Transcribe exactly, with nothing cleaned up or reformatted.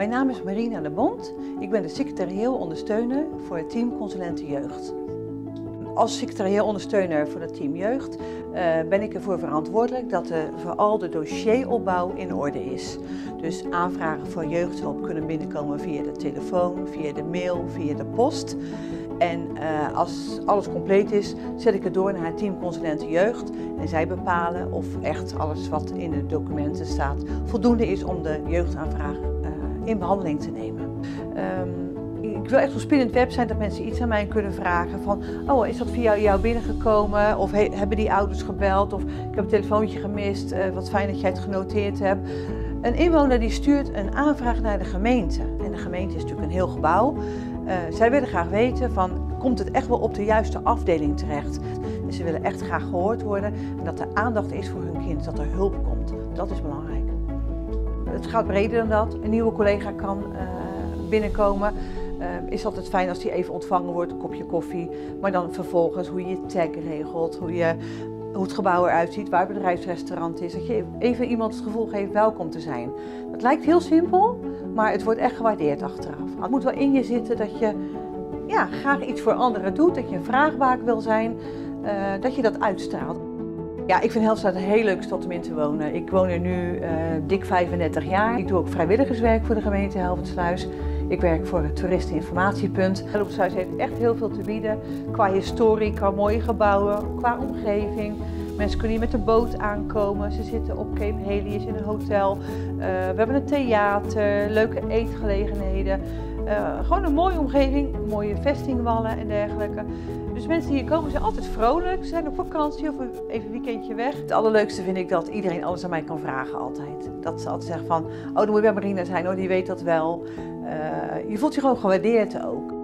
Mijn naam is Marina de Bond. Ik ben de secretarieel ondersteuner voor het team Consulenten Jeugd. Als secretarieel ondersteuner voor het team Jeugd uh, ben ik ervoor verantwoordelijk dat de, vooral de dossieropbouw in orde is. Dus aanvragen voor jeugdhulp kunnen binnenkomen via de telefoon, via de mail, via de post. En uh, als alles compleet is, zet ik het door naar het team Consulenten Jeugd. En zij bepalen of echt alles wat in de documenten staat voldoende is om de jeugdaanvraag uh, in behandeling te nemen. Um, Ik wil echt een spinnend web zijn dat mensen iets aan mij kunnen vragen van, oh, is dat via jou binnengekomen? Of he, hebben die ouders gebeld? Of ik heb een telefoontje gemist, uh, wat fijn dat jij het genoteerd hebt. Een inwoner die stuurt een aanvraag naar de gemeente. En de gemeente is natuurlijk een heel gebouw. Uh, zij willen graag weten van, komt het echt wel op de juiste afdeling terecht? En ze willen echt graag gehoord worden en dat er aandacht is voor hun kind, dat er hulp komt. Dat is belangrijk. Het gaat breder dan dat. Een nieuwe collega kan uh, binnenkomen. Uh, is altijd fijn als die even ontvangen wordt, een kopje koffie. Maar dan vervolgens hoe je je tag regelt, hoe, je, hoe het gebouw eruit ziet, waar het bedrijfsrestaurant is. Dat je even iemand het gevoel geeft welkom te zijn. Het lijkt heel simpel, maar het wordt echt gewaardeerd achteraf. Het moet wel in je zitten dat je ja, graag iets voor anderen doet, dat je een vraagbaak wil zijn, uh, dat je dat uitstraalt. Ja, ik vind Helfstraat een heel leuk stad om in te wonen. Ik woon er nu uh, dik vijfendertig jaar. Ik doe ook vrijwilligerswerk voor de gemeente Helvoetsluis. Ik werk voor het toeristeninformatiepunt. Helvoetsluis heeft echt heel veel te bieden qua historie, qua mooie gebouwen, qua omgeving. Mensen kunnen hier met de boot aankomen. Ze zitten op Cape Helios in een hotel. Uh, we hebben een theater, leuke eetgelegenheden. Uh, gewoon een mooie omgeving, mooie vestingwallen en dergelijke. Dus mensen die hier komen zijn altijd vrolijk, ze zijn op vakantie of even een weekendje weg. Het allerleukste vind ik dat iedereen alles aan mij kan vragen altijd. Dat ze altijd zeggen van, oh dan moet je bij Marina zijn, oh die weet dat wel. Uh, je voelt je gewoon gewaardeerd ook.